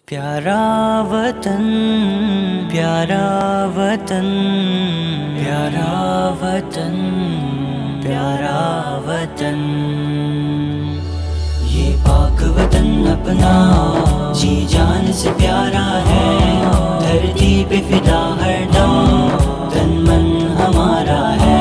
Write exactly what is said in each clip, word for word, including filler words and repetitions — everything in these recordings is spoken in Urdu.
پیارا وطن پیارا وطن پیارا وطن پیارا وطن، یہ پاک وطن اپنا جی جان سے پیارا ہے، دھرتی پہ فدا ہر دم تن من ہمارا ہے۔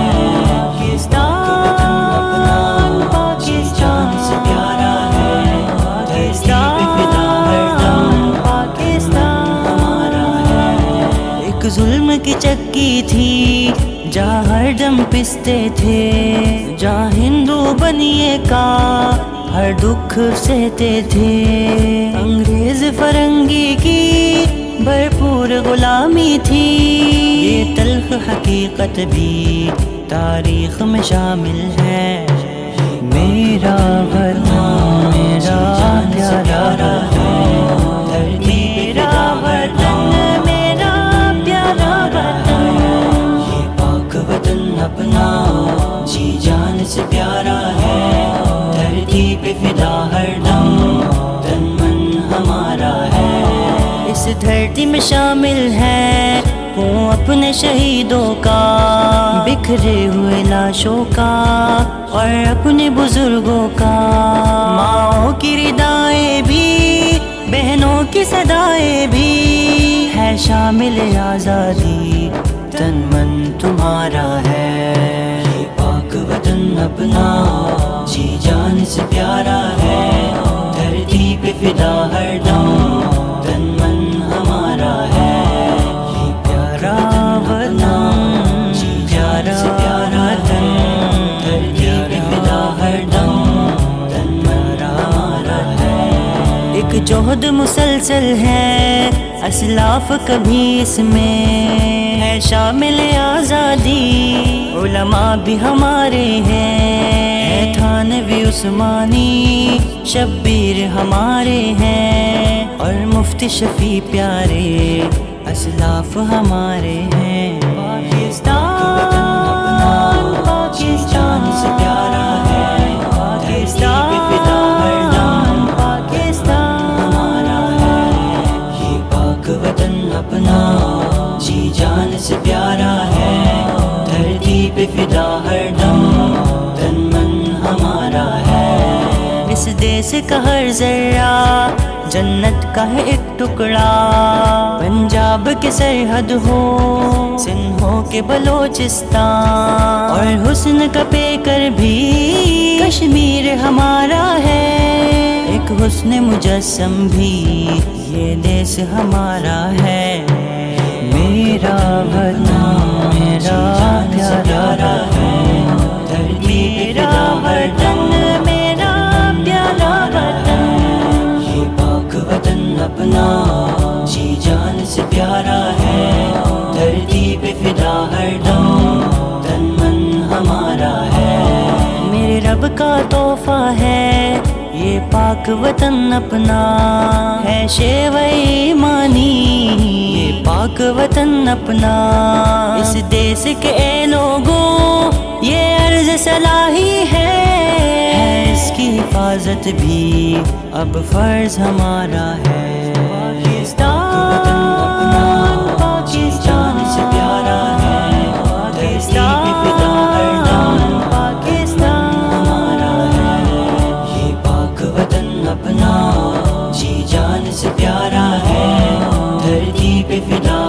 پاکستان پاکستان سے پیارا ہے، دھرتی پہ فدا ہر دم پاکستان ہمارا ہے۔ ایک ظلم کی چکی تھی جہاں ہر دم پستے تھے، جہاں ہندو بنیے کا ہر دکھ سہتے تھے، انگریز فرنگی کی بھرپور غلامی تھی، یہ تلخ حقیقت بھی تاریخ میں شامل ہے۔ میرا وطن میرا پیارا ہے، میرا وطن میرا پیارا وطن، یہ پاک وطن اپنا جی جان سے پیارا ہے، دھرتی پہ فدا ہر دم تن من ہمارا ہے۔ اس دھرتی میں شامل ہے وہ اپنے شہیدوں کا، بکھرے ہوئے لاشوں کا اور اپنے بزرگوں کا، ماؤں کی ردائیں بھی بہنوں کی صدائیں بھی، ہے شامل آزادی تن من تمہارا ہے۔ یہ پاک وطن اپنا جی جان سے پیارا ہے، دھرتی پہ فدا ہر دم تن من ہمارا ہے۔ یہ پیارا وطن جی جان سے پیارا تن، دھرتی پہ فدا ہر دم تن من ہمارا ہے۔ ایک جوہد مسلسل ہے اسلاف کبھی اس میں ہے شامل آزادی، علماء بھی ہمارے ہیں، تھانوی عثمانی شبیر ہمارے ہیں، اور مفتی شفیع پیارے اسلاف ہمارے ہیں۔ پاکستان پاکستان سے پیارا ہے، پاکستان فدا ہر دم پاکستان ہمارا ہے۔ یہ پاک وطن اپنا جی جان سے پیارا ہے، دھرتی پہ فدا ہر دم تن من ہمارا ہے۔ اس دیس کا ہر ذرہ جنت کا ہے ایک ٹکڑا، پنجاب کے سرحد ہو سندھ ہو کے بلوچستان، اور حسن کا پیکر بھی کشمیر ہمارا ہے، ایک حسن مجسم بھی یہ دیس ہمارا ہے۔ میرا وطن میرا پیارا ہے، میرا وطن میرا پیارا وطن، یہ پاک وطن اپنا جی جان سے پیارا ہے، دھرتی پہ فدا ہر دم تن من ہمارا ہے۔ میرے رب کا تحفہ ہے یہ پاک وطن اپنا، ہے شیوہ ایمانی یہ پاک وطن اپنا، اس دیس کے اے لوگوں یہ عرض صلاحی ہے، اس کی حفاظت بھی اب فرض ہمارا ہے۔ پاکستان پاکستان سے پیارا ہے، پاکستان فدا ہر دم پاکستان ہمارا ہے۔ یہ پاک وطن اپنا جی جان سے پیارا ہے، دھرتی پہ فدا